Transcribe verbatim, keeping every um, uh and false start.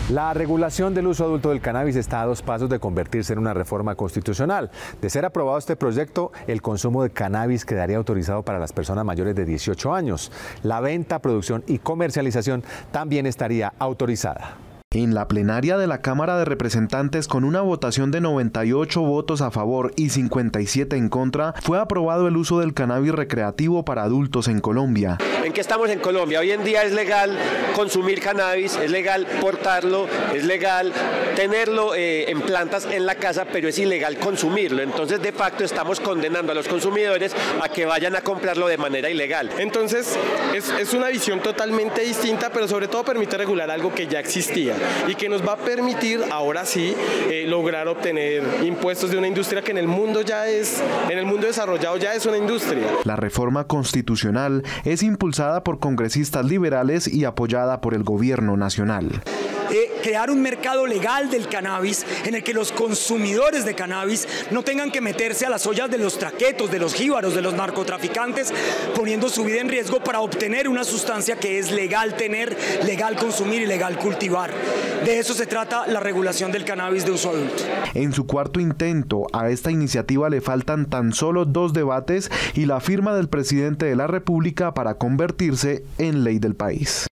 La regulación del uso adulto del cannabis está a dos pasos de convertirse en una reforma constitucional. De ser aprobado este proyecto, el consumo de cannabis quedaría autorizado para las personas mayores de dieciocho años. La venta, producción y comercialización también estaría autorizada. En la plenaria de la Cámara de Representantes, con una votación de noventa y ocho votos a favor y cincuenta y siete en contra, fue aprobado el uso del cannabis recreativo para adultos en Colombia. ¿En qué estamos en Colombia? Hoy en día es legal consumir cannabis, es legal portarlo, es legal tenerlo eh, en plantas en la casa, pero es ilegal consumirlo. Entonces, de facto, estamos condenando a los consumidores a que vayan a comprarlo de manera ilegal. Entonces, es, es una visión totalmente distinta, pero sobre todo permite regular algo que ya existía y que nos va a permitir, ahora sí, eh, lograr obtener impuestos de una industria que en el mundo ya es, en el mundo desarrollado ya es una industria. La reforma constitucional es impulsada por congresistas liberales y apoyada por el gobierno nacional. Eh, crear un mercado legal del cannabis en el que los consumidores de cannabis no tengan que meterse a las ollas de los traquetos, de los jíbaros, de los narcotraficantes, poniendo su vida en riesgo para obtener una sustancia que es legal tener, legal consumir y legal cultivar. De eso se trata la regulación del cannabis de uso adulto. En su cuarto intento, a esta iniciativa le faltan tan solo dos debates y la firma del presidente de la República para convertirse en ley del país.